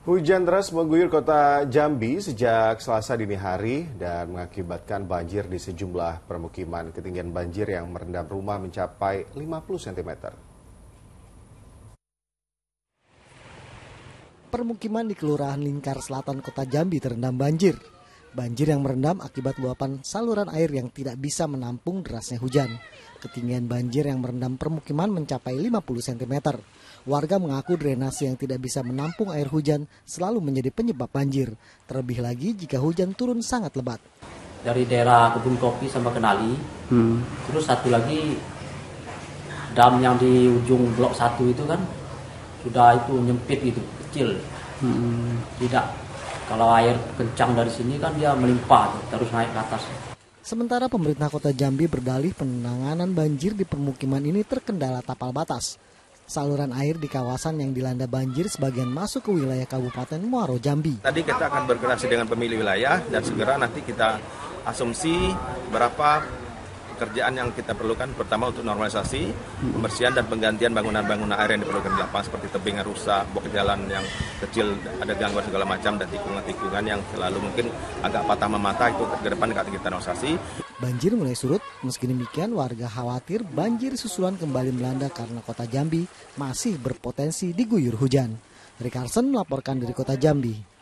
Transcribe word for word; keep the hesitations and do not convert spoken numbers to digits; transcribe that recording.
Hujan deras mengguyur kota Jambi sejak Selasa dini hari dan mengakibatkan banjir di sejumlah permukiman. Ketinggian banjir yang merendam rumah mencapai lima puluh sentimeter. Permukiman di Kelurahan Lingkar Selatan Kota Jambi terendam banjir. Banjir yang merendam akibat luapan saluran air yang tidak bisa menampung derasnya hujan. Ketinggian banjir yang merendam permukiman mencapai lima puluh sentimeter. Warga mengaku drainase yang tidak bisa menampung air hujan selalu menjadi penyebab banjir. Terlebih lagi jika hujan turun sangat lebat. Dari daerah Kebun Kopi sampai Kenali, hmm. terus satu lagi dam yang di ujung blok satu itu kan sudah itu nyempit gitu, kecil. Hmm. Tidak, kalau air kencang dari sini kan dia melimpah terus naik ke atas. Sementara pemerintah Kota Jambi berdalih penanganan banjir di permukiman ini terkendala tapal batas. Saluran air di kawasan yang dilanda banjir sebagian masuk ke wilayah Kabupaten Muaro Jambi. Tadi kita akan berkoordinasi dengan pemilik wilayah dan segera nanti kita asumsi berapa pekerjaan yang kita perlukan, pertama untuk normalisasi, pembersihan dan penggantian bangunan-bangunan air yang diperlukan di lapangan seperti tebing yang rusak, bok jalan yang kecil, ada gangguan segala macam dan tikungan-tikungan yang selalu mungkin agak patah memata itu ke depan akan kita normalisasi. Banjir mulai surut, meski demikian warga khawatir banjir susulan kembali melanda karena Kota Jambi masih berpotensi diguyur hujan. Rick Carson melaporkan dari Kota Jambi.